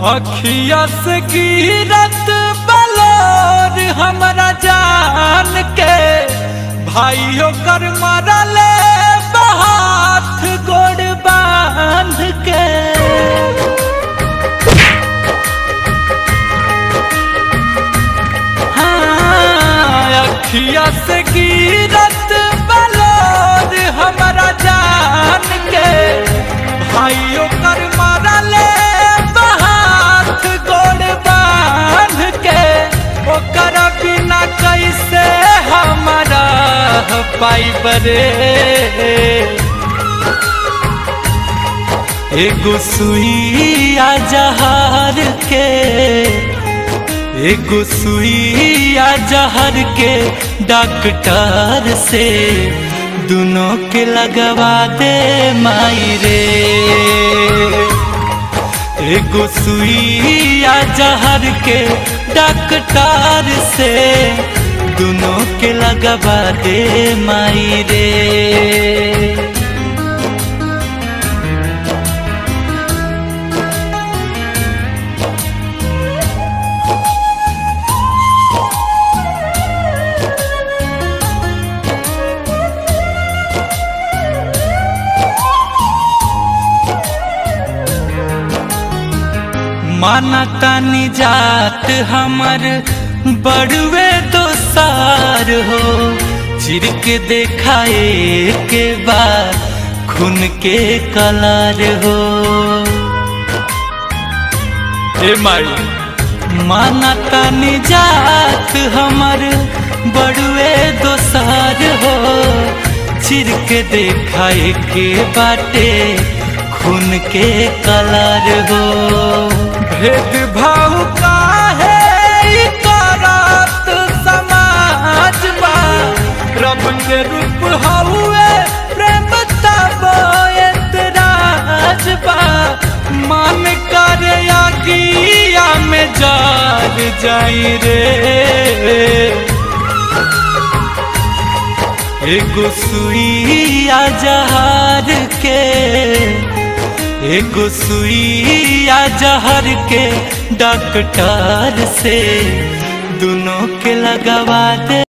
अखिया से गिरत बलोर हमरा जान के भाइयों कर मरले हाथ गोड़ बांध के। हाँ, अखिया से गिरत बलोर हमरा जान के भाइयों कर मरले बिना कैसे हमारा पाई बरे। एगो सुइया जहर के, एगो सुइया जहर के डॉक्टर से दोनों के लगवा दे माई रे। एगो सुइया जहर के डॉक्टर से दोनों के लगवा दे माई रे। माना तानी जात हमर बड़ुए दोसार हो, चिर के देखाए के बाद खून के कलर हो। ए माई माना तानी जात हमर बड़ुए दोसार हो, चिर के देखाए के बाटे खून के कलर हो। भेदभाव काहे करत समाज बा, रब के रूप हउए प्रेम तब एतराज बा। मन करे आगिया में जल जाई रे। एगो सुइया जहर के, एगो सुइया जहर के डॉक्टर से दोनों के लगवा दे।